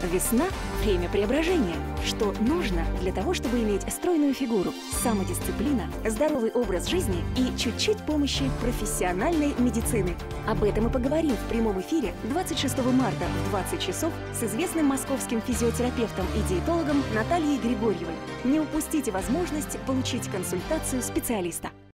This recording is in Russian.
Весна – время преображения. Что нужно для того, чтобы иметь стройную фигуру? Самодисциплина, здоровый образ жизни и чуть-чуть помощи профессиональной медицины. Об этом и поговорим в прямом эфире 26 марта в 20 часов с известным московским физиотерапевтом и диетологом Натальей Григорьевой. Не упустите возможность получить консультацию специалиста.